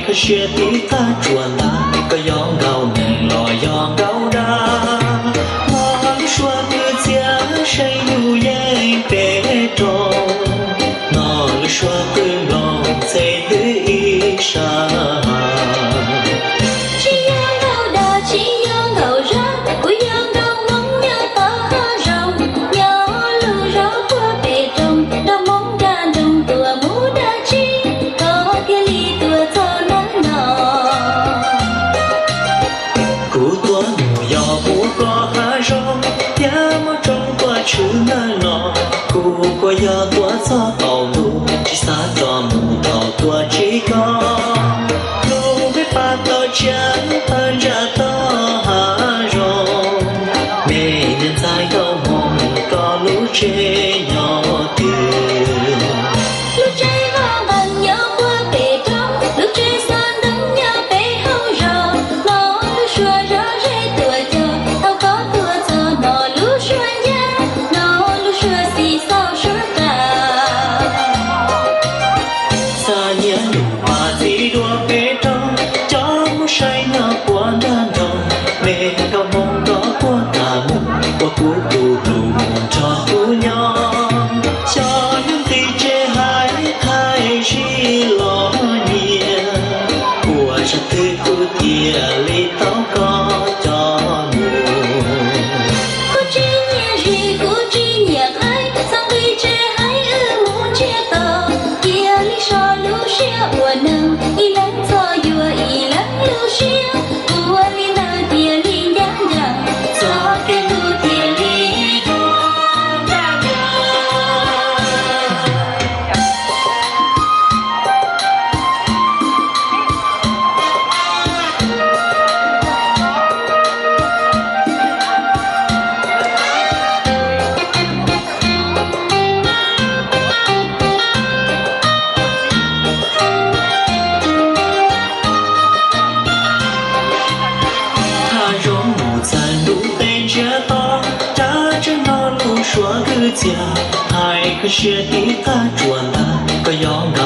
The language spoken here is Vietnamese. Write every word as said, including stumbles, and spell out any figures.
cứ chia tí ta chuồn ta có gió ngầu này lò gió ngầu đá mong xua cứ chia say nụ dây bể trò nó lu xua cứ lòng dây tư ý xa chữ nơi nọ cụ qua giờ tua gió tàu lu chỉ xa cho mù tàu tua chỉ có lu biết ba tàu trắng hơn ra to hà rong mẹ nên dài câu mong có lũ trẻ nhỏ tiền lũ trẻ vang bằng nhau qua bể trong lũ trẻ san đắm nhau bể hao rong nó lũ xua rõ rẽ tuổi chờ tao có tua chờ nó lũ xua say ngã qua đàn đồng mẹ cao mong đó qua cả mùng qua cuối đủ đủ cho cô nhau cho những tí chê hai hai chi lo nhẹ của cho tư cô tia lấy tóc có cho mùa cô chi nhẹ gì cô chi nhẹ hai sang vì chê hai ư muốn chê tờ kia lý so lũ xia ua nâng y lắng cho vừa y lắng lũ xia ua lý nơ tia lý nhã nhã cho cái lũ tia lý đua nhã nhã xua cứ chia hai cứ chia tí ta chuồn ta có gió